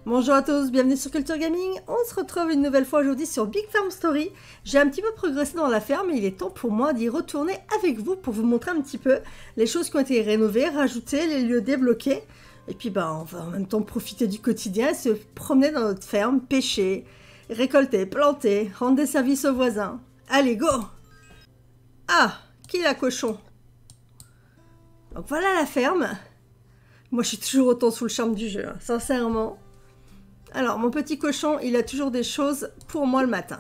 Bonjour à tous, bienvenue sur Culture Gaming. On se retrouve une nouvelle fois aujourd'hui sur Big Farm Story. J'ai un petit peu progressé dans la ferme et il est temps pour moi d'y retourner avec vous pour vous montrer un petit peu les choses qui ont été rénovées, rajoutées, les lieux débloqués. Et puis on va en même temps profiter du quotidien, se promener dans notre ferme, pêcher, récolter, planter, rendre des services aux voisins. Allez, go! Ah, qui est la cochon? Donc voilà la ferme. Moi je suis toujours autant sous le charme du jeu, hein, sincèrement. Alors, mon petit cochon, il a toujours des choses pour moi le matin.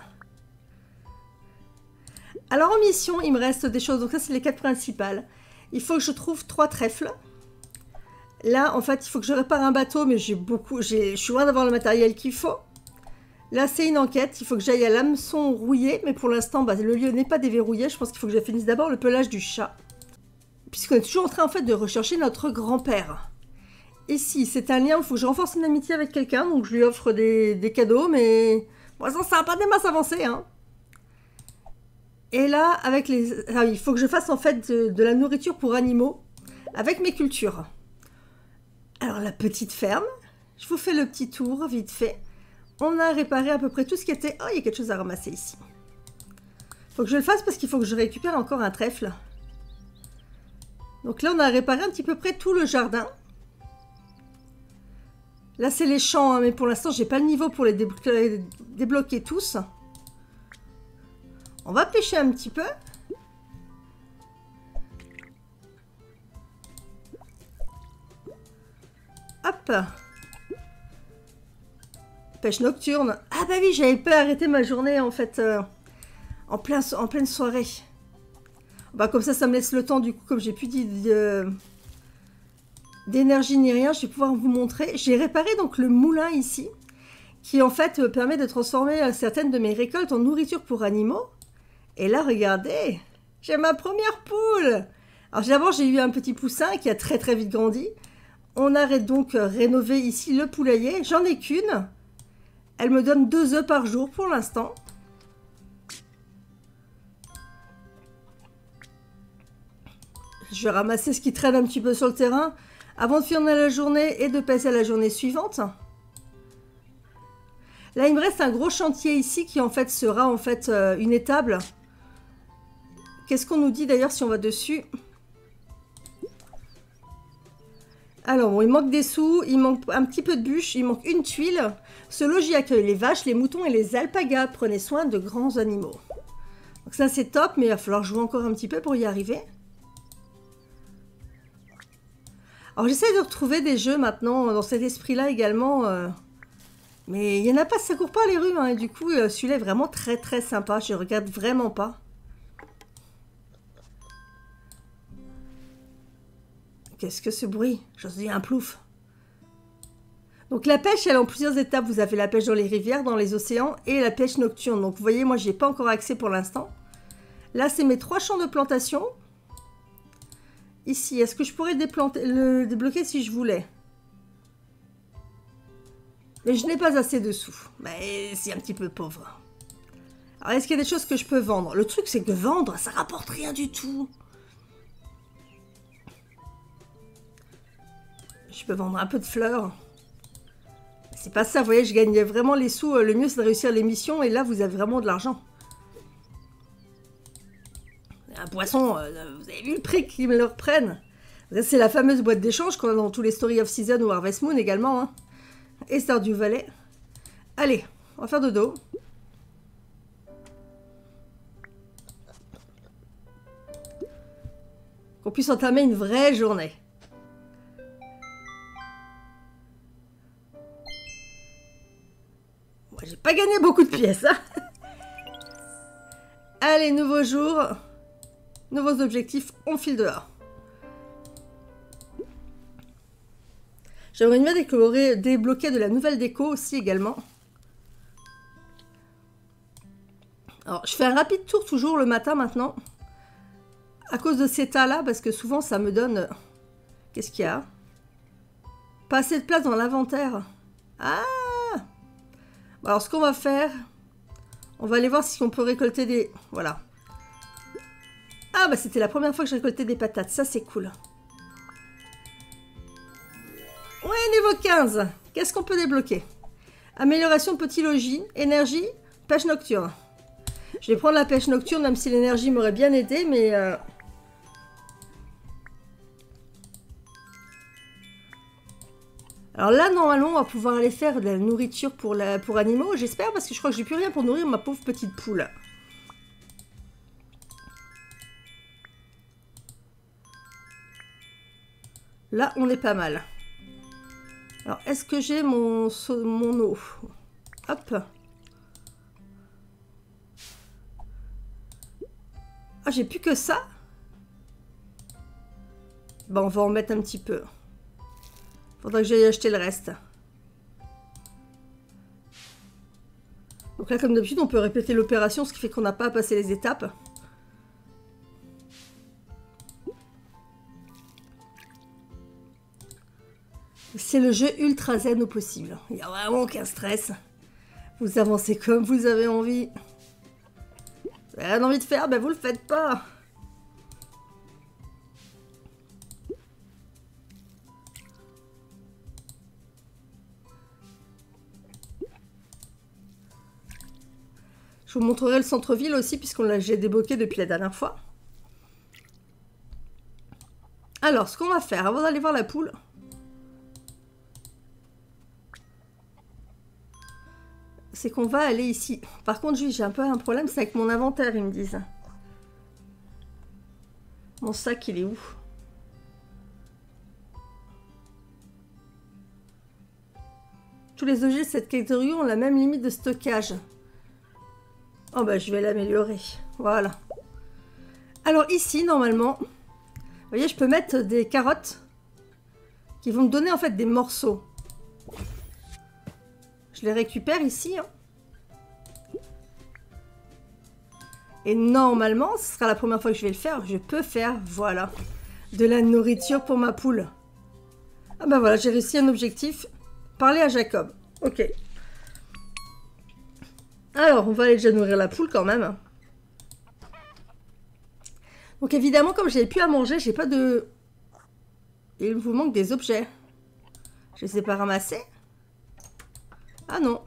Alors, en mission, il me reste des choses. Donc, ça, c'est les 4 principales. Il faut que je trouve 3 trèfles. Là, en fait, il faut que je répare un bateau, mais je suis loin d'avoir le matériel qu'il faut. Là, c'est une enquête. Il faut que j'aille à l'hameçon rouillé, mais pour l'instant, le lieu n'est pas déverrouillé. Je pense qu'il faut que je finisse d'abord le pelage du chat. Puisqu'on est toujours en train, en fait, de rechercher notre grand-père. Ici, c'est un lien, il faut que je renforce une amitié avec quelqu'un, donc je lui offre des cadeaux, mais pour l'instant, ça n'a pas des masses avancées, hein. Et là, avec les... Ah, il faut que je fasse en fait de la nourriture pour animaux avec mes cultures. Alors, la petite ferme, je vous fais le petit tour, vite fait. On a réparé à peu près tout ce qui était... Oh, il y a quelque chose à ramasser ici. Il faut que je le fasse parce qu'il faut que je récupère encore un trèfle. Donc là, on a réparé un petit peu près tout le jardin. Là, c'est les champs, hein, mais pour l'instant, j'ai pas le niveau pour les débloquer tous. On va pêcher un petit peu. Hop. Pêche nocturne. Ah bah oui, j'avais pas arrêté ma journée, en fait, en pleine soirée. Bah, comme ça me laisse le temps, du coup, comme j'ai plus d'énergie ni rien, je vais pouvoir vous montrer. J'ai réparé donc le moulin ici, qui en fait permet de transformer certaines de mes récoltes en nourriture pour animaux. Et là, regardez, j'ai ma première poule. Alors d'abord, j'ai eu un petit poussin qui a très vite grandi. On a donc rénové ici le poulailler. J'en ai qu'une. Elle me donne 2 œufs par jour pour l'instant. Je vais ramasser ce qui traîne un petit peu sur le terrain avant de finir la journée et de passer à la journée suivante. Là, il me reste un gros chantier ici qui en fait sera en fait une étable. Qu'est-ce qu'on nous dit d'ailleurs si on va dessus? Alors, bon, il manque des sous, il manque un petit peu de bûches, il manque une tuile. Ce logis accueille les vaches, les moutons et les alpagas. Prenez soin de grands animaux. Donc ça, c'est top, mais il va falloir jouer encore un petit peu pour y arriver. Alors j'essaie de retrouver des jeux maintenant dans cet esprit-là également, mais il n'y en a pas, ça court pas les rues, hein, et du coup celui-là est vraiment très sympa, je regarde vraiment pas. Qu'est-ce que ce bruit? J'en dis un plouf. Donc la pêche, elle est en plusieurs étapes, vous avez la pêche dans les rivières, dans les océans, et la pêche nocturne. Donc vous voyez, moi j'ai pas encore accès pour l'instant. Là c'est mes 3 champs de plantation. Ici, est-ce que je pourrais le débloquer si je voulais? Mais je n'ai pas assez de sous. Mais c'est un petit peu pauvre. Alors, est-ce qu'il y a des choses que je peux vendre? Le truc, c'est que vendre, ça rapporte rien du tout. Je peux vendre un peu de fleurs. C'est pas ça, vous voyez, je gagne vraiment les sous. Le mieux, c'est de réussir les missions. Et là, vous avez vraiment de l'argent. Un poisson, vous avez vu le prix qu'ils me le reprennent? C'est la fameuse boîte d'échange qu'on a dans tous les Story of Season ou Harvest Moon également, hein. Et Stardew Valley. Allez, on va faire dodo. Qu'on puisse entamer une vraie journée. Moi, j'ai pas gagné beaucoup de pièces, hein. Allez, nouveau jour. Nouveaux objectifs, on file dehors. J'aimerais bien débloquer de la nouvelle déco aussi également. Alors, je fais un rapide tour toujours le matin maintenant. À cause de ces tas-là, parce que souvent ça me donne... Qu'est-ce qu'il y a? Pas assez de place dans l'inventaire. Ah! Bon, alors, ce qu'on va faire... On va aller voir si on peut récolter des... Voilà. Ah, bah c'était la première fois que je récoltais des patates. Ça, c'est cool. Ouais, niveau 15. Qu'est-ce qu'on peut débloquer? Amélioration petit logis, énergie, pêche nocturne. Je vais prendre la pêche nocturne, même si l'énergie m'aurait bien aidé, mais... Alors là, normalement, on va pouvoir aller faire de la nourriture pour animaux, j'espère, parce que je crois que j'ai plus rien pour nourrir ma pauvre petite poule. Là, on est pas mal. Alors, est-ce que j'ai mon eau? Hop. Ah, j'ai plus que ça. Bon, on va en mettre un petit peu. Faudra que j'aille acheter le reste. Donc là, comme d'habitude, on peut répéter l'opération, ce qui fait qu'on n'a pas à passer les étapes. C'est le jeu ultra zen au possible. Il n'y a vraiment aucun stress. Vous avancez comme vous avez envie. Vous avez rien envie de faire, ben vous le faites pas. Je vous montrerai le centre-ville aussi, j'ai débloqué depuis la dernière fois. Alors, ce qu'on va faire, avant d'aller voir la poule... c'est qu'on va aller ici. Par contre, j'ai un peu un problème, c'est avec mon inventaire, ils me disent. Mon sac, il est où? Tous les objets de cette catégorie ont la même limite de stockage. Oh bah, je vais l'améliorer. Voilà. Alors ici, normalement, vous voyez, je peux mettre des carottes qui vont me donner en fait des morceaux. Je les récupère ici. Hein. Et normalement, ce sera la première fois que je vais le faire. Je peux faire, voilà, de la nourriture pour ma poule. Ah bah voilà, j'ai réussi un objectif. Parler à Jacob. Ok. Alors, on va aller déjà nourrir la poule quand même. Donc évidemment, comme j'avais plus à manger, j'ai pas de... Il vous manque des objets. Je les ai pas ramassés. Ah non.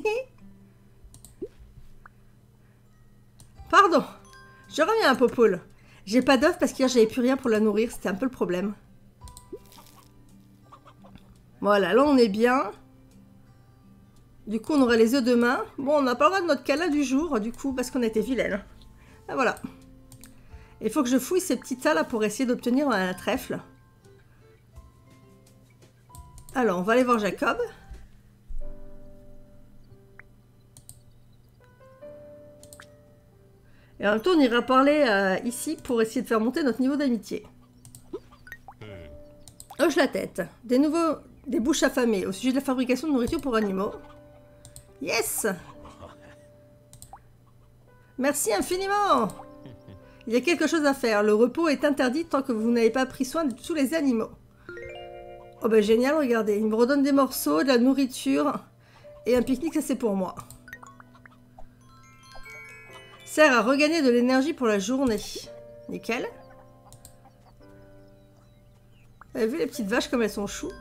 Pardon. Je reviens à Popoule. J'ai pas d'œufs parce qu'hier j'avais plus rien pour la nourrir. C'était un peu le problème. Voilà, là on est bien. Du coup on aura les œufs demain. Bon, on n'a pas le droit de notre câlin du jour. Du coup, parce qu'on a été vilaine. Ah voilà. Il faut que je fouille ces petits tas là pour essayer d'obtenir un trèfle. Alors, on va aller voir Jacob. Et en même temps, on ira parler ici pour essayer de faire monter notre niveau d'amitié. Hoche la tête. Des bouches affamées au sujet de la fabrication de nourriture pour animaux. Yes! Merci infiniment! Il y a quelque chose à faire. Le repos est interdit tant que vous n'avez pas pris soin de tous les animaux. Oh bah génial, regardez. Il me redonne des morceaux, de la nourriture et un pique-nique, ça c'est pour moi. Sert à regagner de l'énergie pour la journée. Nickel. Vous avez vu les petites vaches comme elles sont choues?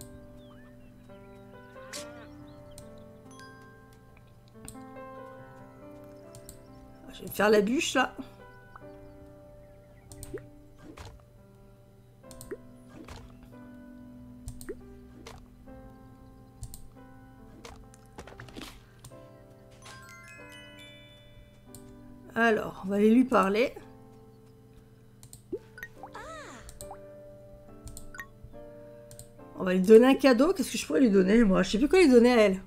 Je vais me faire la bûche là. Alors, on va aller lui parler. On va lui donner un cadeau. Qu'est-ce que je pourrais lui donner, moi? Je sais plus quoi lui donner à elle.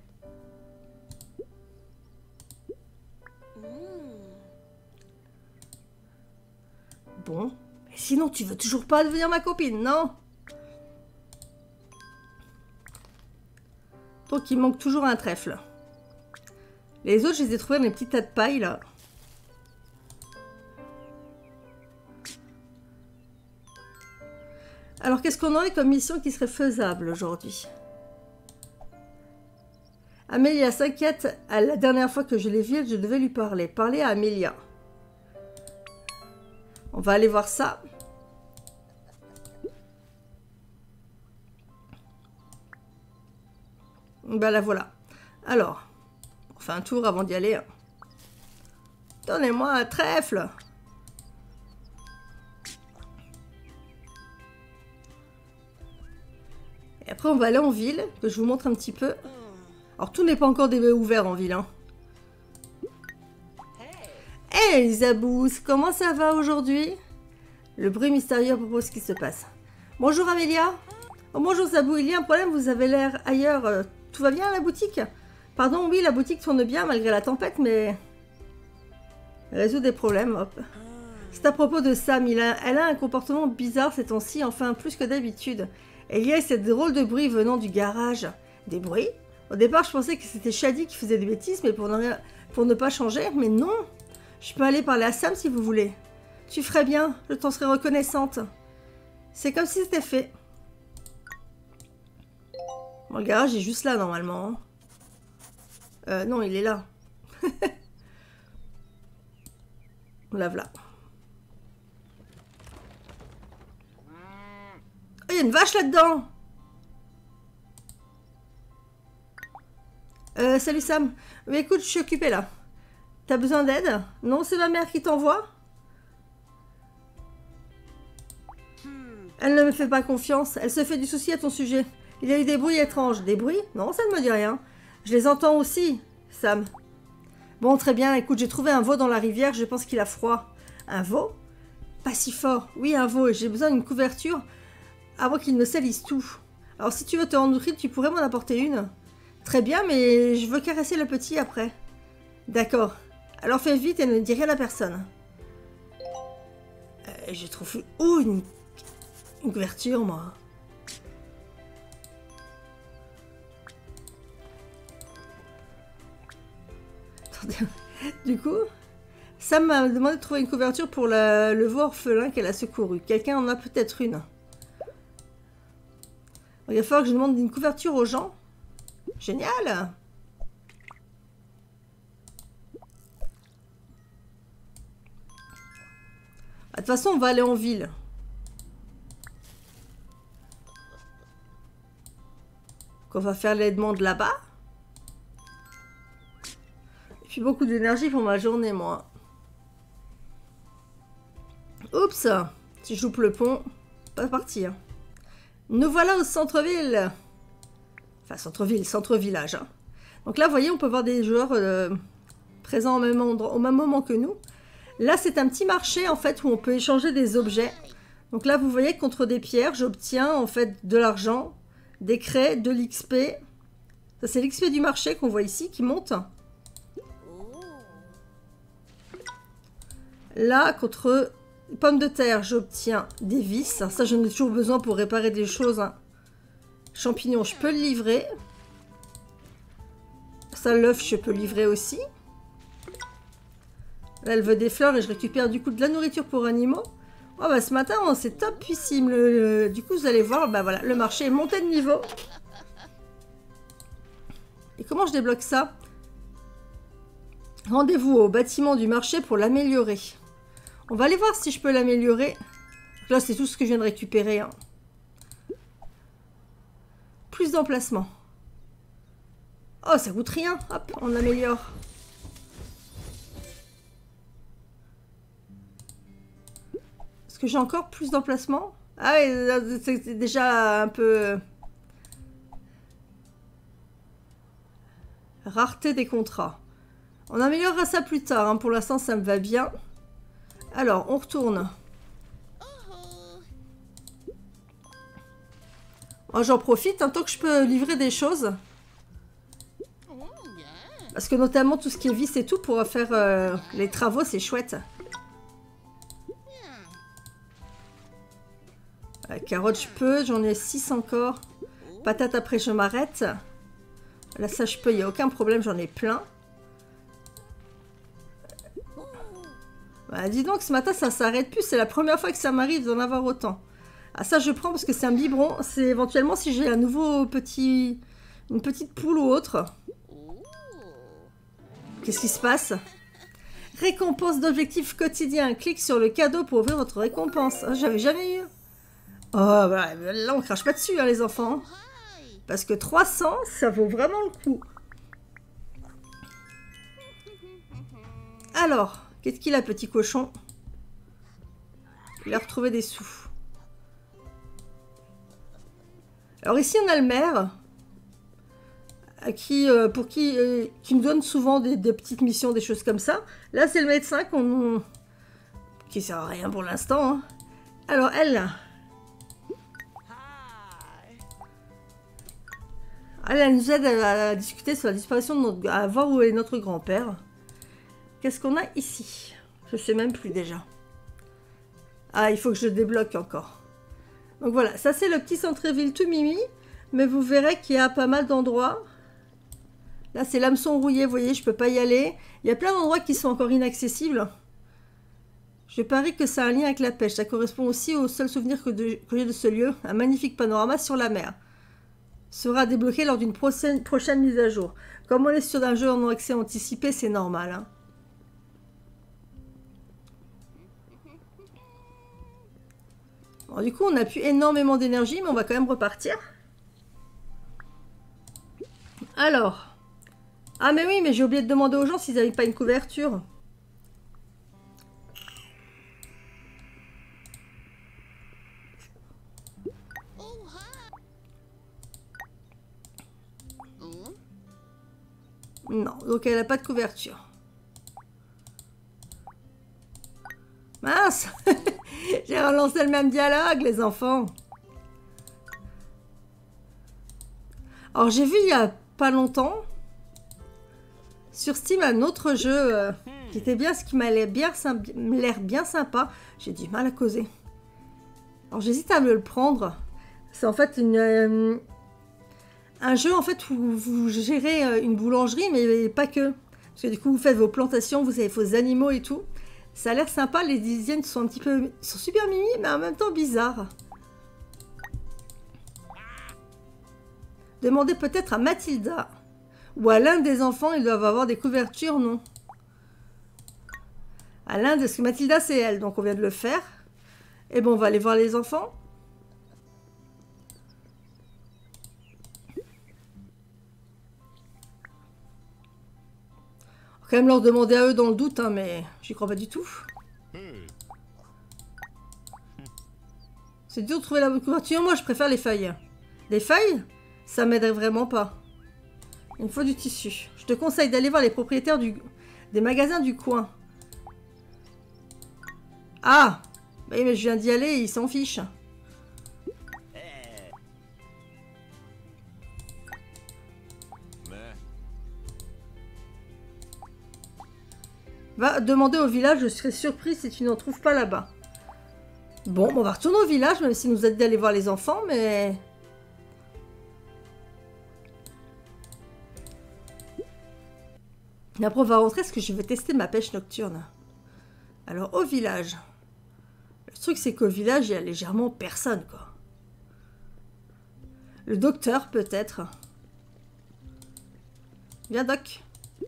Bon. Mais sinon, tu veux toujours pas devenir ma copine, non? Donc, il manque toujours un trèfle. Les autres, je les ai trouvés dans les petits tas de paille, là. Alors, qu'est-ce qu'on aurait comme mission qui serait faisable aujourd'hui? Amélia s'inquiète. La dernière fois que je l'ai vue, je devais lui parler. Parler à Amélia. On va aller voir ça. Ben la voilà. Alors, on fait un tour avant d'y aller. Donnez-moi un trèfle. Et après, on va aller en ville, que je vous montre un petit peu. Alors, tout n'est pas encore ouvert en ville. Hein. Hey, Zabous, comment ça va aujourd'hui? Le bruit mystérieux à propos de ce qui se passe. Bonjour, Amélia. Oh, bonjour, Zabou. Il y a un problème, vous avez l'air ailleurs. Tout va bien à la boutique? Pardon, oui, la boutique tourne bien malgré la tempête, mais... résout des problèmes, hop. C'est à propos de Sam. Elle a un comportement bizarre ces temps-ci, enfin plus que d'habitude. Et il y a ces drôles de bruits venant du garage. Des bruits? Au départ, je pensais que c'était Shady qui faisait des bêtises, mais pour ne pas changer, mais non. Je peux aller parler à Sam si vous voulez. Tu ferais bien, je t'en serais reconnaissante. C'est comme si c'était fait. Bon, le garage est juste là, normalement. Non, il est là. Là, voilà. Oh, il y a une vache là-dedans. Salut Sam. Oui, écoute, je suis occupée là. T'as besoin d'aide? Non, c'est ma mère qui t'envoie? Elle ne me fait pas confiance. Elle se fait du souci à ton sujet. Il y a eu des bruits étranges. Des bruits? Non, ça ne me dit rien. Je les entends aussi, Sam. Bon, très bien. Écoute, j'ai trouvé un veau dans la rivière. Je pense qu'il a froid. Un veau? Pas si fort. Oui, un veau. Et j'ai besoin d'une couverture avant qu'il ne salisse tout. Alors, si tu veux te rendre utile, tu pourrais m'en apporter une. Très bien, mais je veux caresser le petit après. D'accord. Alors fais vite et ne dis rien à personne. J'ai trouvé... Oh, une couverture, moi. Attendez. Du coup, Sam m'a demandé de trouver une couverture pour le veau orphelin qu'elle a secouru. Quelqu'un en a peut-être une. Il va falloir que je demande une couverture aux gens. Génial! De toute façon, on va aller en ville. On va faire les demandes là-bas. Et puis beaucoup d'énergie pour ma journée, moi. Oups! Si je loupe le pont, pas partir. Nous voilà au centre-ville. Enfin, centre-ville, centre-village. Hein. Donc là, vous voyez, on peut voir des joueurs présents au même moment que nous. Là, c'est un petit marché, en fait, où on peut échanger des objets. Donc là, vous voyez, contre des pierres, j'obtiens, en fait, de l'argent, des craies, de l'XP. Ça, c'est l'XP du marché qu'on voit ici, qui monte. Là, contre pommes de terre, j'obtiens des vis. Ça, j'en ai toujours besoin pour réparer des choses. Hein. Champignons, je peux le livrer. Ça, l'œuf, je peux livrer aussi. Là, elle veut des fleurs et je récupère du coup de la nourriture pour animaux. Oh, bah, ce matin, oh, c'est topissime. Du coup, vous allez voir, bah voilà, le marché est monté de niveau. Et comment je débloque ça? Rendez-vous au bâtiment du marché pour l'améliorer. On va aller voir si je peux l'améliorer. Là, c'est tout ce que je viens de récupérer. Hein. Plus d'emplacement. Oh, ça coûte rien. Hop, on améliore. Est-ce que j'ai encore plus d'emplacement? Ah oui, c'est déjà un peu... Rareté des contrats. On améliorera ça plus tard. Hein. Pour l'instant, ça me va bien. Alors, on retourne. Oh, j'en profite, hein, tant que je peux livrer des choses. Parce que notamment, tout ce qui est vis et tout, pour faire les travaux, c'est chouette. Carottes, je peux. J'en ai 6 encore. Patates, après, je m'arrête. Là, ça, je peux. Il n'y a aucun problème. J'en ai plein. Bah, dis donc, ce matin, ça s'arrête plus. C'est la première fois que ça m'arrive d'en avoir autant. Ah, ça, je prends parce que c'est un biberon. C'est éventuellement si j'ai un nouveau petit... Une petite poule ou autre. Qu'est-ce qui se passe? Récompense d'objectifs quotidiens. Clique sur le cadeau pour ouvrir votre récompense. Ah, j'avais jamais eu. Oh, bah, là, on crache pas dessus, hein, les enfants. Parce que 300, ça vaut vraiment le coup. Alors, qu'est-ce qu'il a, petit cochon? Il a retrouvé des sous. Alors ici, on a le maire, qui me donne souvent des petites missions, des choses comme ça. Là, c'est le médecin qui sert à rien pour l'instant. Hein. Alors, elle nous aide à discuter sur la disparition de à voir où est notre grand-père. Qu'est-ce qu'on a ici? Je sais même plus déjà. Ah, il faut que je le débloque encore. Donc voilà, ça c'est le petit centre-ville tout mimi. Mais vous verrez qu'il y a pas mal d'endroits. Là, c'est l'hameçon rouillé, vous voyez, je peux pas y aller. Il y a plein d'endroits qui sont encore inaccessibles. Je parie que ça a un lien avec la pêche. Ça correspond aussi au seul souvenir que j'ai de ce lieu. Un magnifique panorama sur la mer. Sera débloqué lors d'une prochaine mise à jour. Comme on est sur un jeu en accès anticipé, c'est normal. Hein. Bon, du coup, on n'a plus énormément d'énergie, mais on va quand même repartir. Alors. Ah, mais oui, mais j'ai oublié de demander aux gens s'ils n'avaient pas une couverture. Non, donc elle n'a pas de couverture. Mince. J'ai relancé le même dialogue, les enfants. Alors, j'ai vu il y a pas longtemps sur Steam un autre jeu qui était bien, ce qui m'a l'air bien sympa. J'ai du mal à causer. Alors, j'hésite à me le prendre. C'est en fait un jeu en fait où vous gérez une boulangerie, mais pas que. Parce que du coup, vous faites vos plantations, vous avez vos animaux et tout. Ça a l'air sympa, les designs sont sont super mimi, mais en même temps bizarres. Demandez peut-être à Mathilda. Ou à l'un des enfants, ils doivent avoir des couvertures, non? À l'un parce que Mathilda, c'est elle, donc on vient de le faire. Et bon, on va aller voir les enfants. On va quand même leur demander à eux dans le doute, hein, mais j'y crois pas du tout. C'est dur de trouver la bonne couverture. Moi, je préfère les feuilles. Les feuilles, ça m'aiderait vraiment pas. Il me faut du tissu. Je te conseille d'aller voir les propriétaires des magasins du coin. Ah! Oui, mais je viens d'y aller, ils s'en fichent. Va demander au village, je serais surpris si tu n'en trouves pas là-bas. Bon, on va retourner au village, même s'il nous a dit d'aller voir les enfants, mais... Et après, on va rentrer parce que je vais tester ma pêche nocturne. Alors, au village. Le truc, c'est qu'au village, il y a légèrement personne, quoi. Le docteur, peut-être. Viens, Doc.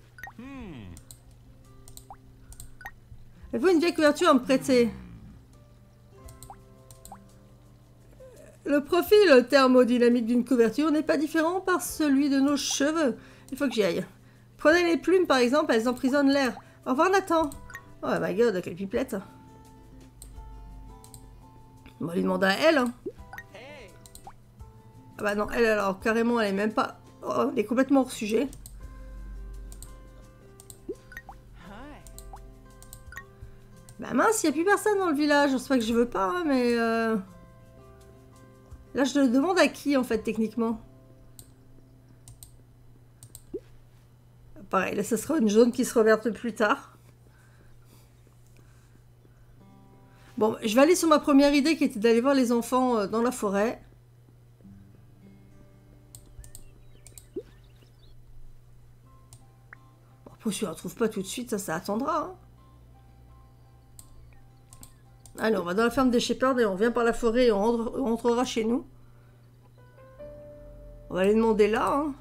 Avez-vous une vieille couverture à me prêter? Le profil thermodynamique d'une couverture n'est pas différent par celui de nos cheveux. Il faut que j'y aille. Prenez les plumes, par exemple, elles emprisonnent l'air. Au revoir, Nathan. Oh my god, quelle pipelette. On va lui demander à elle. Hein. Ah bah non, elle, alors, carrément, elle est même pas... Oh, elle est complètement hors sujet. Bah mince, il n'y a plus personne dans le village. C'est pas que je veux pas, hein, mais... Là, je le demande à qui, en fait, techniquement? Pareil, là, ce sera une zone qui sera ouverte plus tard. Bon, je vais aller sur ma première idée, qui était d'aller voir les enfants dans la forêt. Bon, après, si on ne la trouve pas tout de suite, ça attendra. Hein. Allez, on va dans la ferme des Shepherds et on vient par la forêt et on rentrera chez nous. On va les demander là. Hein.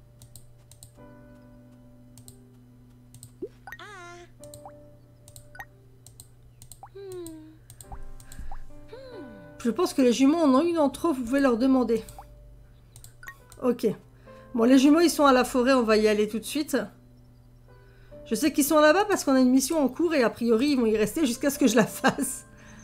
Je pense que les jumeaux en ont une entre eux, vous pouvez leur demander. Ok. Bon, les jumeaux, ils sont à la forêt, on va y aller tout de suite. Je sais qu'ils sont là-bas parce qu'on a une mission en cours et a priori, ils vont y rester jusqu'à ce que je la fasse.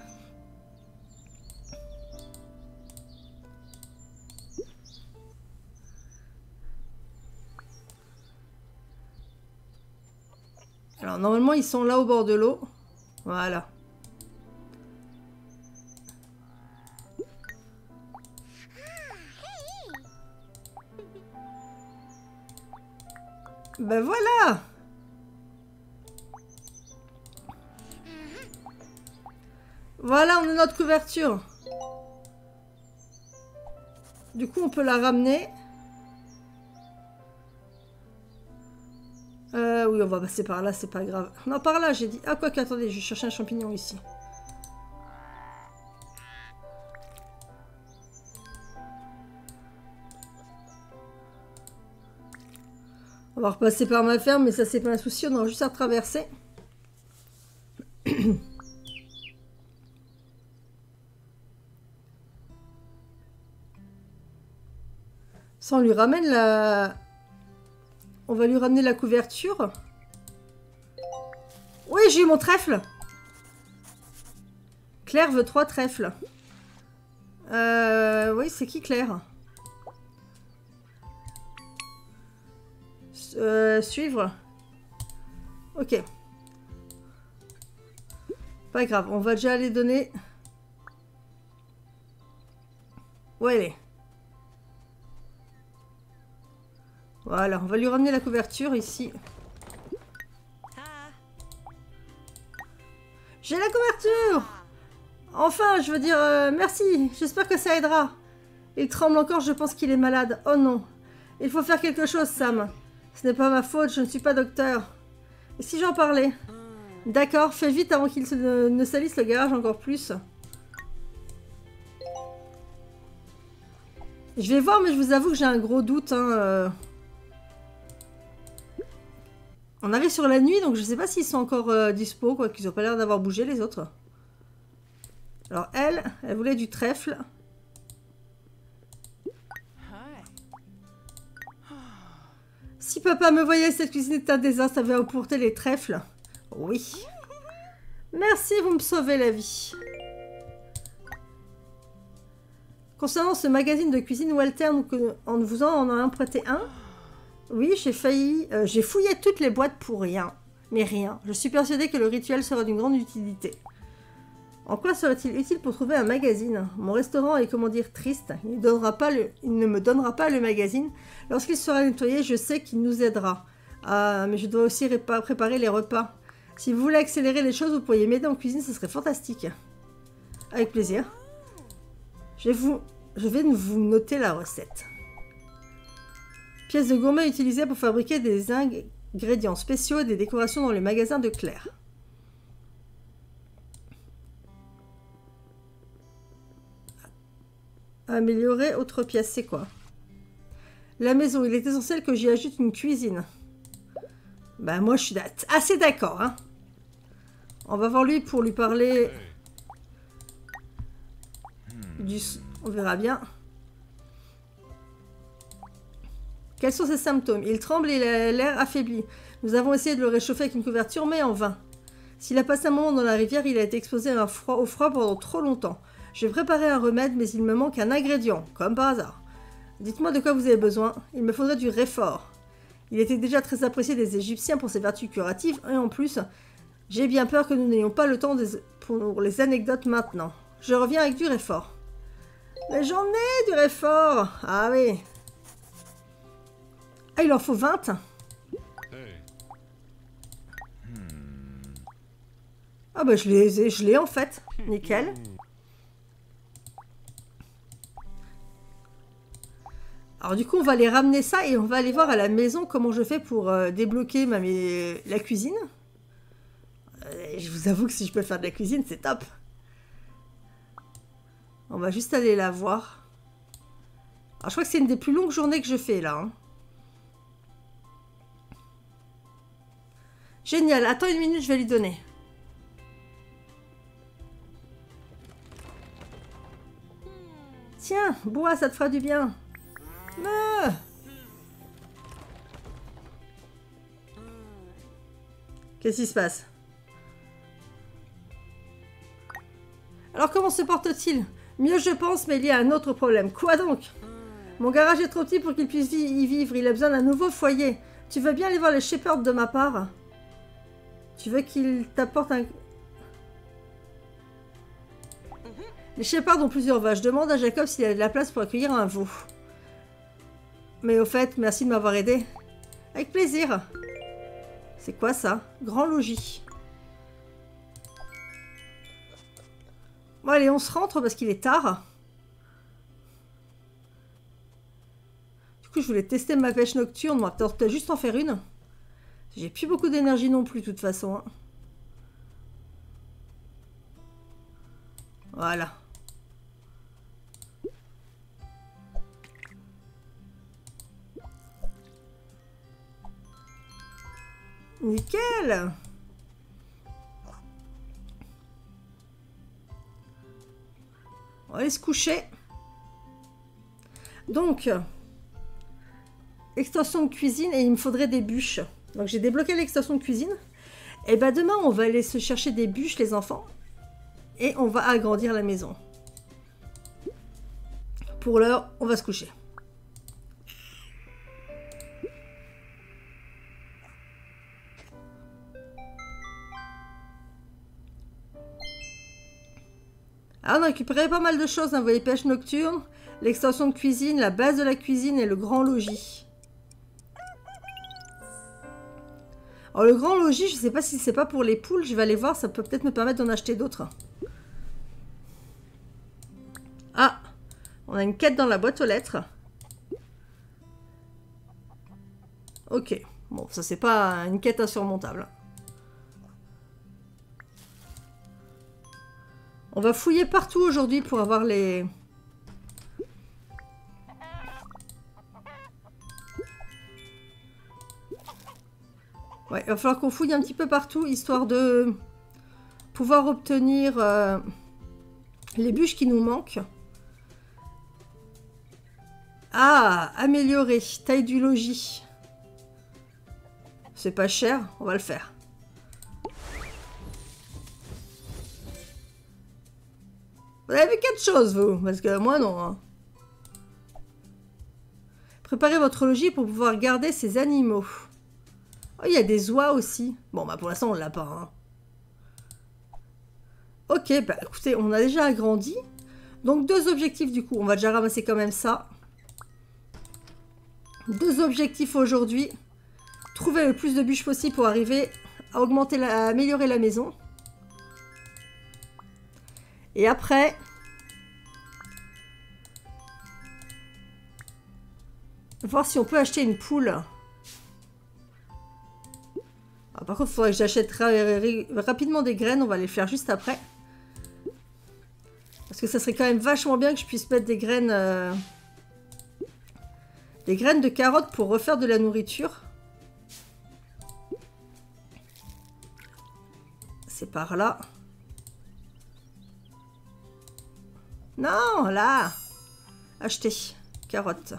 Alors, normalement, ils sont là au bord de l'eau. Voilà. Ben voilà! Voilà, on a notre couverture. Du coup, on peut la ramener. Oui, on va passer par là, c'est pas grave. Non, par là, j'ai dit... Ah, quoi qu'attendez, je vais chercher un champignon ici. On va repasser par ma ferme, mais ça, c'est pas un souci, on aura juste à traverser. Ça, on lui ramène la... On va lui ramener la couverture. Oui, j'ai eu mon trèfle. Claire veut 3 trèfles. Oui, c'est qui Claire? Suivre. Ok. Pas grave, on va déjà aller donner. Où elle est? Voilà, on va lui ramener la couverture ici. J'ai la couverture! Enfin, je veux dire, merci. J'espère que ça aidera. Il tremble encore, je pense qu'il est malade. Oh non. Il faut faire quelque chose, Sam. Ce n'est pas ma faute, je ne suis pas docteur. Et si j'en parlais? D'accord, fais vite avant qu'il ne salisse le garage encore plus. Je vais voir, mais je vous avoue que j'ai un gros doute. Hein, On arrive sur la nuit, donc je ne sais pas s'ils sont encore dispo, quoi, qu'ils n'ont pas l'air d'avoir bougé les autres. Alors elle voulait du trèfle. Si papa me voyait, cette cuisine est un désastre, ça va emporter les trèfles. Oui. Merci, vous me sauvez la vie. Concernant ce magazine de cuisine Walter, en vous en a emprunté un. Oui, j'ai fouillé toutes les boîtes pour rien. Mais rien. Je suis persuadée que le rituel sera d'une grande utilité. En quoi serait-il utile pour trouver un magazine? Mon restaurant est, comment dire, triste. Il ne me donnera pas le magazine. Lorsqu'il sera nettoyé, je sais qu'il nous aidera. Ah, mais je dois aussi préparer les repas. Si vous voulez accélérer les choses, vous pourriez m'aider en cuisine, ce serait fantastique. Avec plaisir. Je vais vous noter la recette. Pièces de gourmet utilisées pour fabriquer des ingrédients spéciaux et des décorations dans le magasin de Claire. Améliorer autre pièce, c'est quoi? La maison, il est essentiel que j'y ajoute une cuisine. Bah moi je suis assez d'accord. Hein. On va voir lui pour lui parler du... On verra bien. Quels sont ses symptômes? Il tremble et il a l'air affaibli. Nous avons essayé de le réchauffer avec une couverture, mais en vain. S'il a passé un moment dans la rivière, il a été exposé au froid pendant trop longtemps. Je vais préparer un remède, mais il me manque un ingrédient, comme par hasard. Dites-moi de quoi vous avez besoin. Il me faudrait du réfort. Il était déjà très apprécié des Égyptiens pour ses vertus curatives, et en plus, j'ai bien peur que nous n'ayons pas le temps pour les anecdotes maintenant. Je reviens avec du réfort. Mais j'en ai du réfort. Ah oui. Ah, il en faut 20. Ah bah je l'ai en fait. Nickel. Alors du coup, on va aller ramener ça et on va aller voir à la maison comment je fais pour débloquer la cuisine. Je vous avoue que si je peux faire de la cuisine, c'est top. On va juste aller la voir. Alors je crois que c'est une des plus longues journées que je fais là. Hein. Génial. Attends une minute, je vais lui donner. Tiens, bois, ça te fera du bien. Qu'est-ce qui se passe? Alors comment se porte-t-il? Mieux je pense, mais il y a un autre problème. Quoi donc? Mon garage est trop petit pour qu'il puisse y vivre. Il a besoin d'un nouveau foyer. Tu veux bien aller voir les shepherds de ma part? Tu veux qu'il t'apporte un... Les shepherds ont plusieurs vaches. Demande à Jacob s'il y a de la place pour accueillir un veau. Mais au fait, merci de m'avoir aidé. Avec plaisir. C'est quoi ça? Grand logis. Bon allez, on se rentre parce qu'il est tard. Du coup, je voulais tester ma pêche nocturne. On va peut-être juste en faire une. J'ai plus beaucoup d'énergie non plus, de toute façon. Hein. Voilà. Nickel! On va aller se coucher. Donc, extension de cuisine et il me faudrait des bûches. Donc j'ai débloqué l'extension de cuisine. Et ben demain, on va aller se chercher des bûches, les enfants. Et on va agrandir la maison. Pour l'heure, on va se coucher. Alors, on a récupéré pas mal de choses. Vous voyez, pêche nocturne, l'extension de cuisine, la base de la cuisine et le grand logis. Alors, le grand logis, je ne sais pas si c'est pas pour les poules. Je vais aller voir, ça peut peut-être me permettre d'en acheter d'autres. Ah, on a une quête dans la boîte aux lettres. Ok, bon, ça c'est pas une quête insurmontable. On va fouiller partout aujourd'hui pour avoir les... Ouais, il va falloir qu'on fouille un petit peu partout, histoire de pouvoir obtenir les bûches qui nous manquent. Ah, améliorer, taille du logis. C'est pas cher, on va le faire. Vous avez vu quelque chose, vous? Parce que moi, non. Hein. Préparez votre logis pour pouvoir garder ces animaux. Oh, il y a des oies aussi. Bon, bah pour l'instant, on l'a pas. Hein. Ok, bah écoutez, on a déjà agrandi. Donc, 2 objectifs, du coup. On va déjà ramasser quand même ça. 2 objectifs aujourd'hui. Trouver le plus de bûches possible pour arriver à augmenter, à améliorer la maison. Et après, voir si on peut acheter une poule. Alors, par contre, il faudrait que j'achète rapidement des graines. On va les faire juste après. Parce que ça serait quand même vachement bien que je puisse mettre des graines de carottes pour refaire de la nourriture. C'est par là. Non, là. Acheter. Carottes.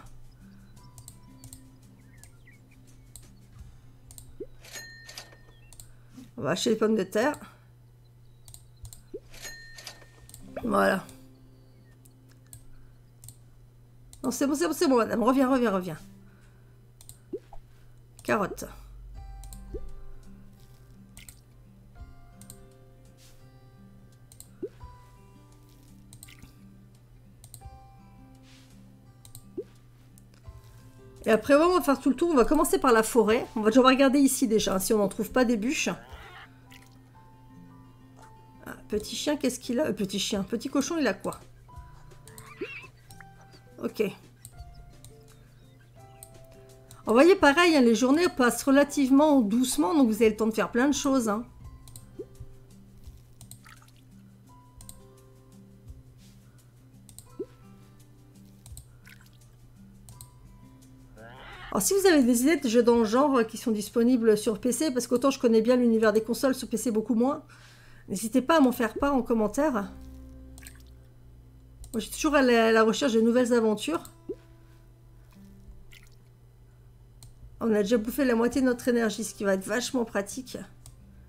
On va acheter les pommes de terre. Voilà. Non, c'est bon, c'est bon, madame. Reviens. Carottes. Et après, on va faire tout le tour. On va commencer par la forêt. On va regarder ici déjà, si on n'en trouve pas des bûches. Ah, petit chien, qu'est-ce qu'il a? Petit chien. Petit cochon, il a quoi? Ok. Vous voyez, pareil, hein, les journées passent relativement doucement, donc vous avez le temps de faire plein de choses. Hein. Alors, si vous avez des idées de jeux dans le genre qui sont disponibles sur PC, parce qu'autant je connais bien l'univers des consoles, sur PC beaucoup moins, n'hésitez pas à m'en faire part en commentaire. Moi, je suis toujours à la recherche de nouvelles aventures. On a déjà bouffé la moitié de notre énergie, ce qui va être vachement pratique.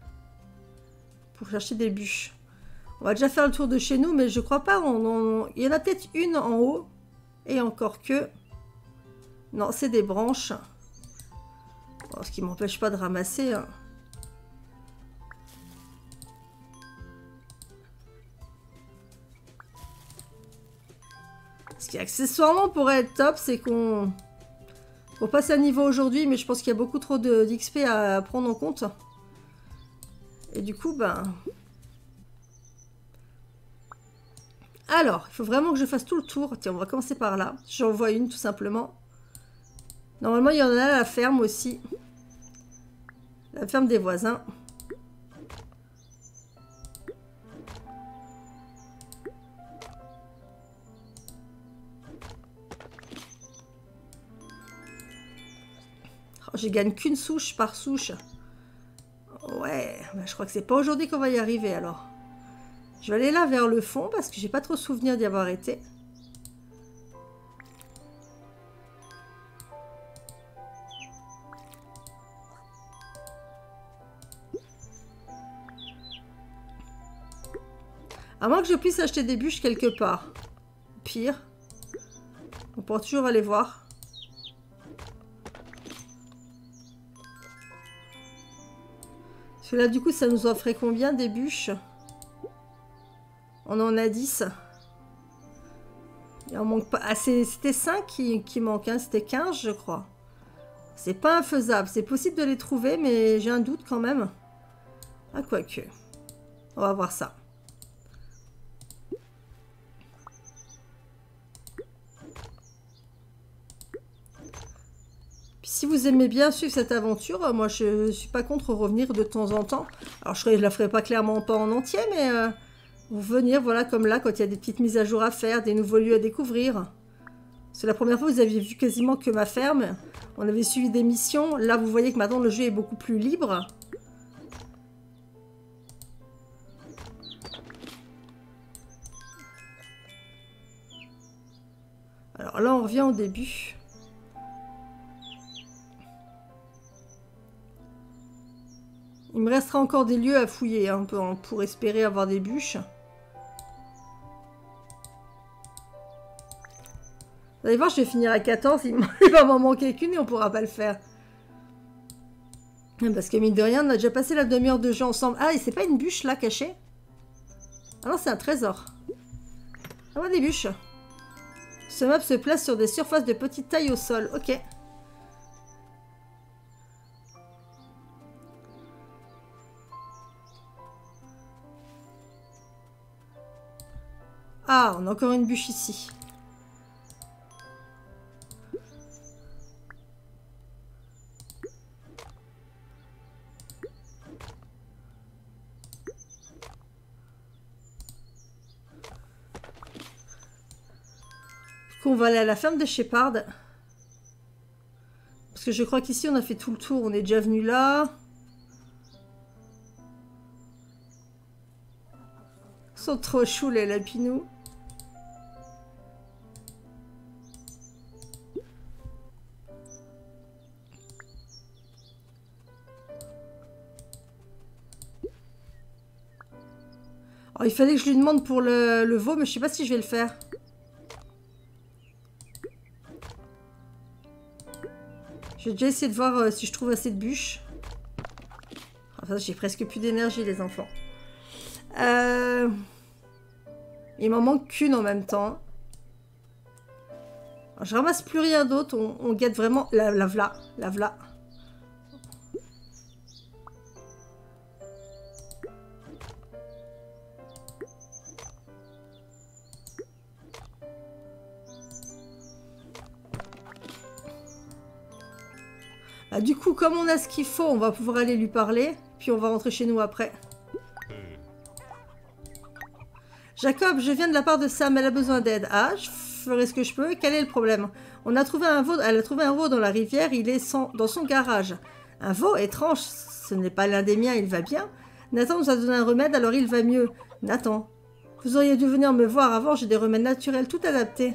pour chercher des bûches. On va déjà faire le tour de chez nous, mais je crois pas. Il y en a peut-être une en haut. Et encore que... Non, c'est des branches. Bon, ce qui m'empêche pas de ramasser. Hein. Ce qui accessoirement pourrait être top, c'est qu'on passe à niveau aujourd'hui, mais je pense qu'il y a beaucoup trop d'XP à prendre en compte. Et du coup, ben... Alors, il faut vraiment que je fasse tout le tour. Tiens, on va commencer par là. J'en vois une, tout simplement. Normalement, il y en a à la ferme aussi. La ferme des voisins. Oh, je gagne qu'une souche par souche. Ouais, bah, je crois que c'est pas aujourd'hui qu'on va y arriver alors. Je vais aller là vers le fond parce que j'ai pas trop souvenir d'y avoir été. À moins que je puisse acheter des bûches quelque part. Pire. On pourra toujours aller voir. Parce que là, du coup, ça nous offrait combien des bûches? On en a 10. Il en manque pas. Ah, c'était 5 qui manquent. Hein. C'était 15, je crois. C'est pas infaisable. C'est possible de les trouver, mais j'ai un doute quand même. Ah, quoique. On va voir ça. Si vous aimez bien suivre cette aventure, moi je suis pas contre revenir de temps en temps. Alors je la ferai pas clairement pas en entier, mais venir voilà comme là quand il y a des petites mises à jour à faire, des nouveaux lieux à découvrir. C'est la première fois vous aviez vu quasiment que ma ferme. On avait suivi des missions. Là vous voyez que maintenant le jeu est beaucoup plus libre. Alors là on revient au début. Il me restera encore des lieux à fouiller hein, pour espérer avoir des bûches. Vous allez voir, je vais finir à 14. Il va m'en manquer qu'une et on pourra pas le faire. Parce que mine de rien, on a déjà passé la demi-heure de jeu ensemble. Ah, et c'est pas une bûche là cachée? Ah non, c'est un trésor. Ah ouais, des bûches. Ce meuble se place sur des surfaces de petite taille au sol. Ok. Ah, on a encore une bûche ici. Du coup, on va aller à la ferme de Shepard. Parce que je crois qu'ici, on a fait tout le tour. On est déjà venu là. Ils sont trop choux, les lapinous. Alors, il fallait que je lui demande pour le veau, mais je sais pas si je vais le faire. Je vais déjà essayer de voir si je trouve assez de bûches. Enfin, j'ai presque plus d'énergie, les enfants. Il m'en manque qu'une en même temps. Alors, je ramasse plus rien d'autre. On guette vraiment... La v'là. La v'là. Bah, du coup, comme on a ce qu'il faut, on va pouvoir aller lui parler. Puis on va rentrer chez nous après. Jacob, je viens de la part de Sam, elle a besoin d'aide. Ah, je ferai ce que je peux. Quel est le problème? On a trouvé un veau, elle a trouvé un veau dans la rivière, il est dans son garage. Un veau étrange, ce n'est pas l'un des miens, il va bien. Nathan nous a donné un remède, alors il va mieux. Nathan, vous auriez dû venir me voir avant, j'ai des remèdes naturels tout adaptés.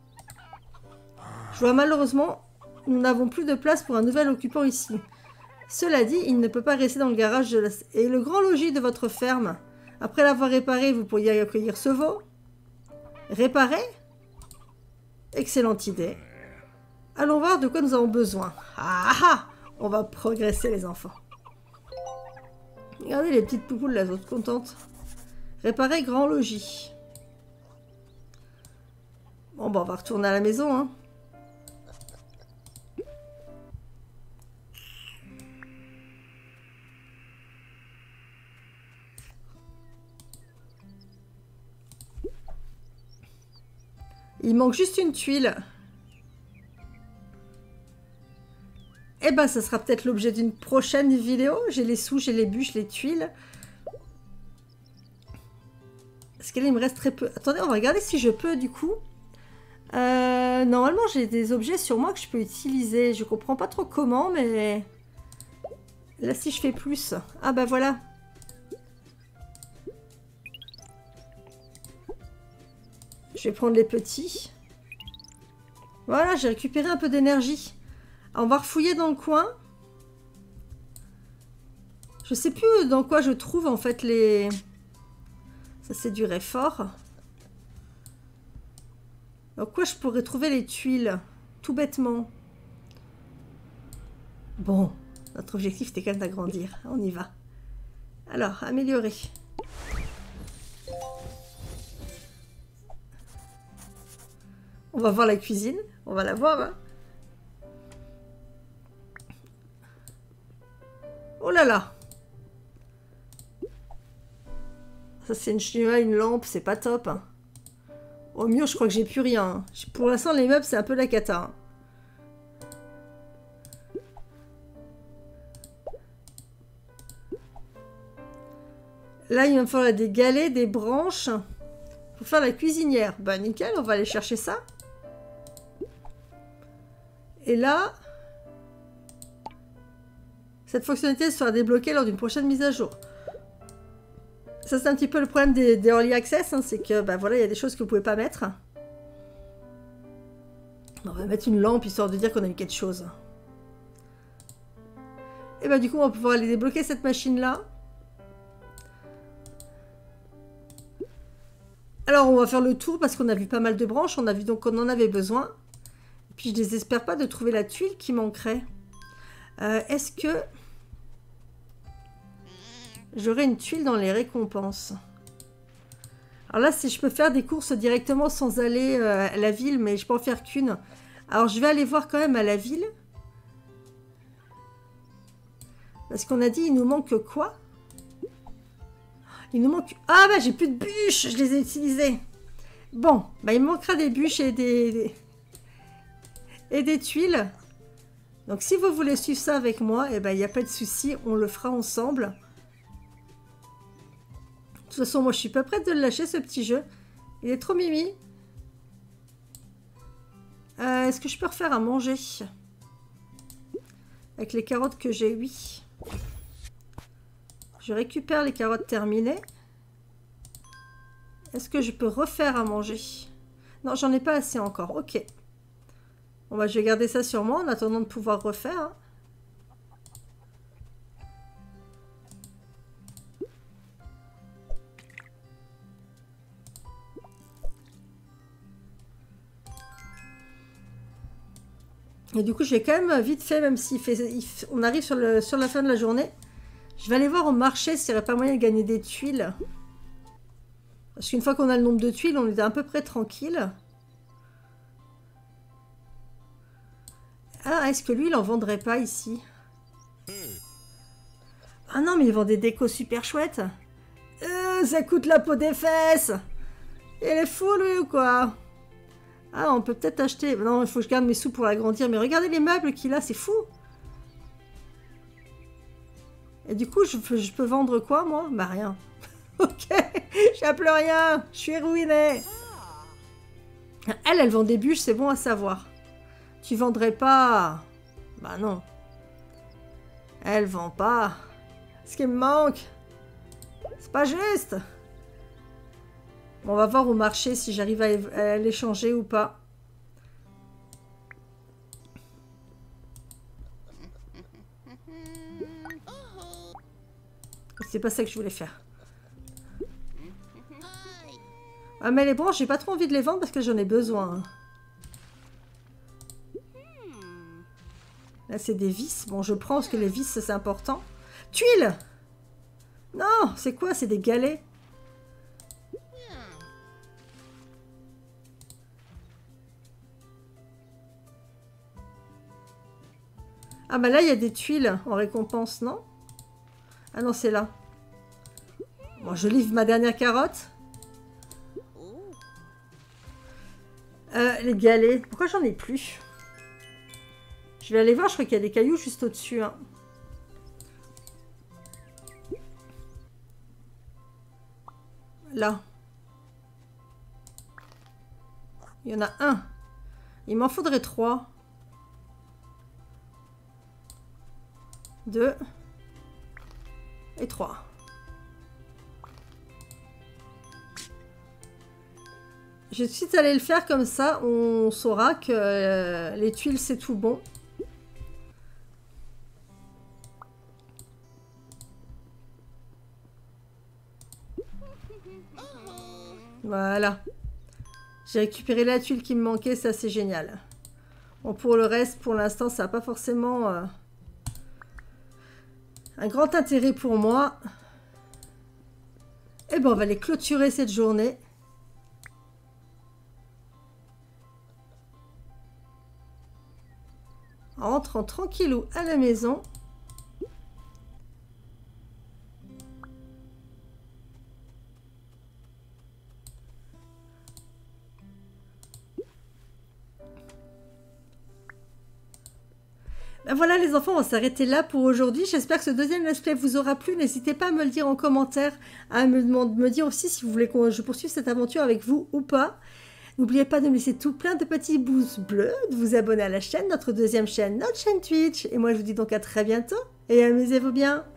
Je vois malheureusement, nous n'avons plus de place pour un nouvel occupant ici. Cela dit, il ne peut pas rester dans le garage et le grand logis de votre ferme. Après l'avoir réparé, vous pourriez accueillir ce veau. Réparer? Excellente idée. Allons voir de quoi nous avons besoin. Ah ah! On va progresser les enfants. Regardez les petites poupoules là, elles sont contentes. Réparer grand logis. Bon, bah on va retourner à la maison, hein. Il manque juste une tuile. Eh ben, ça sera peut-être l'objet d'une prochaine vidéo. J'ai les sous, j'ai les bûches, les tuiles. Parce qu'il me reste très peu. Attendez, on va regarder si je peux, du coup. Normalement, j'ai des objets sur moi que je peux utiliser. Je comprends pas trop comment, mais... Là, si je fais plus... Ah bah voilà. Je vais prendre les petits. Voilà, j'ai récupéré un peu d'énergie. On va refouiller dans le coin. Je sais plus dans quoi je trouve en fait les... Ça c'est du réfort. Dans quoi je pourrais trouver les tuiles? Tout bêtement. Bon, notre objectif c'était quand même d'agrandir. On y va. Alors, améliorer. On va voir la cuisine. On va la voir, hein. Oh là là! Ça, c'est une lampe, c'est pas top. Hein. Au mur, je crois que j'ai plus rien. Hein. Pour l'instant, les meubles, c'est un peu la cata. Hein. Là, il va me falloir des galets, des branches. Pour faire la cuisinière. Bah, nickel, on va aller chercher ça. Et là... Cette fonctionnalité sera débloquée lors d'une prochaine mise à jour. Ça, c'est un petit peu le problème des Early Access, hein, c'est que, bah voilà, il y a des choses que vous pouvez pas mettre. On va mettre une lampe, histoire de dire qu'on a mis quelque chose. Et bah du coup, on va pouvoir aller débloquer cette machine-là. Alors, on va faire le tour, parce qu'on a vu pas mal de branches, on a vu donc qu'on en avait besoin. Et puis, je désespère pas de trouver la tuile qui manquerait. Est-ce que... J'aurai une tuile dans les récompenses. Alors là, si je peux faire des courses directement sans aller à la ville, mais je peux en faire qu'une. Alors, je vais aller voir quand même à la ville. Parce qu'on a dit, il nous manque quoi? Il nous manque... Ah bah, j'ai plus de bûches, je les ai utilisées. Bon, bah il me manquera des bûches et des tuiles. Donc, si vous voulez suivre ça avec moi, eh ben, il n'y a pas de souci, on le fera ensemble. De toute façon, moi, je suis pas prête de le lâcher, ce petit jeu. Il est trop mimi. Est-ce que je peux refaire à manger? Avec les carottes que j'ai, oui. Je récupère les carottes terminées. Est-ce que je peux refaire à manger? Non, j'en ai pas assez encore. Ok. Bon, bah, je vais garder ça sur moi en attendant de pouvoir refaire. Hein. Et du coup, je vais quand même vite fait, même si on arrive sur la fin de la journée. Je vais aller voir au marché s'il n'y aurait pas moyen de gagner des tuiles. Parce qu'une fois qu'on a le nombre de tuiles, on est à peu près tranquille. Ah, est-ce que lui, il en vendrait pas ici? Ah non, mais il vend des décos super chouettes. Ça coûte la peau des fesses. Il est fou, lui, ou quoi? Ah, on peut peut-être acheter... Non, il faut que je garde mes sous pour l'agrandir. Mais regardez les meubles qu'il a, c'est fou. Et du coup, je peux vendre quoi, moi? Bah, rien. Ok, j'ai plus rien. Je suis ruinée. Elle vend des bûches, c'est bon à savoir. Tu vendrais pas... Bah non. Elle vend pas. Ce qui me manque. C'est pas juste. On va voir au marché si j'arrive à l'échanger ou pas. C'est pas ça que je voulais faire. Ah mais les branches, j'ai pas trop envie de les vendre parce que j'en ai besoin. Là c'est des vis. Bon je prends parce que les vis c'est important. Tuiles! Non, c'est quoi? C'est des galets. Ah bah là il y a des tuiles en récompense, non? Ah non c'est là. Bon je livre ma dernière carotte. Les galets, pourquoi j'en ai plus? Je vais aller voir, je crois qu'il y a des cailloux juste au-dessus. Hein. Là. Il y en a un. Il m'en faudrait 3. 2. Et 3. Je suis allée le faire comme ça, on saura que les tuiles c'est tout bon. Voilà. J'ai récupéré la tuile qui me manquait, ça c'est génial. Bon pour le reste, pour l'instant ça n'a pas forcément un grand intérêt pour moi. Et bon on va aller clôturer cette journée. En rentrant tranquillou à la maison. Ben voilà les enfants, on va s'arrêter là pour aujourd'hui. J'espère que ce deuxième let's play vous aura plu. N'hésitez pas à me le dire en commentaire, à me dire aussi si vous voulez que je poursuive cette aventure avec vous ou pas. N'oubliez pas de me laisser tout plein de petits pouces bleus, de vous abonner à la chaîne, notre deuxième chaîne, notre chaîne Twitch. Et moi je vous dis donc à très bientôt et amusez-vous bien.